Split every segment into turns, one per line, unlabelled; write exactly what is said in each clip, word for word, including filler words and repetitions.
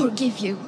forgive you.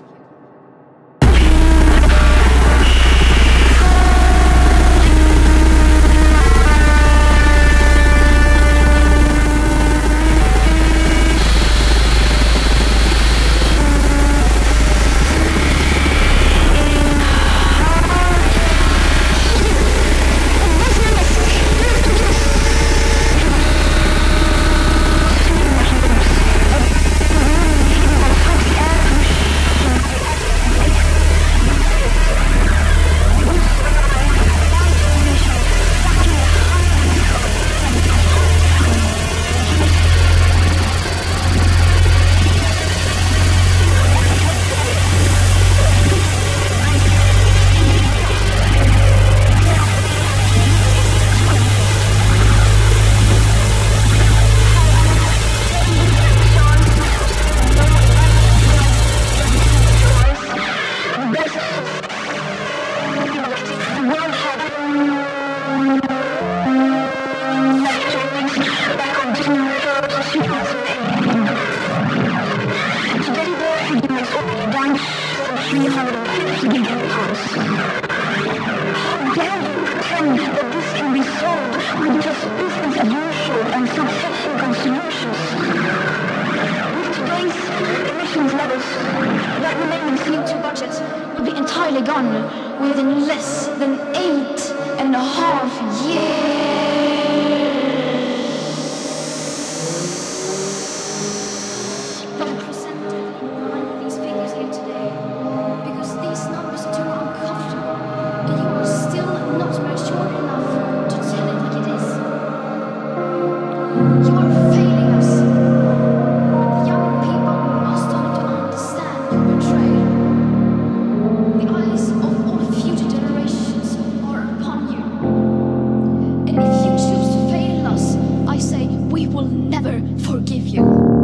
Entirely gone within less than eight and a half years. I'm presented these figures here today because these numbers are too uncomfortable, and you are still not mature enough to tell it like it is. You are failing us. The young people are starting to understand your betrayal. The eyes of all future generations are upon you. And if you choose to fail us, I say we will never forgive you.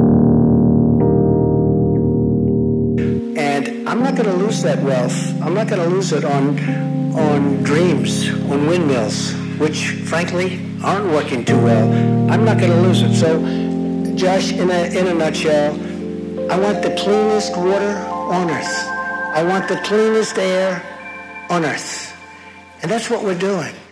And I'm not going to lose that wealth. I'm not going to lose it on, on dreams, on windmills, which frankly aren't working too well. I'm not going to lose it. So, Josh, in a, in a nutshell, I want the cleanest water on earth. I want the cleanest air on earth. And that's what we're doing.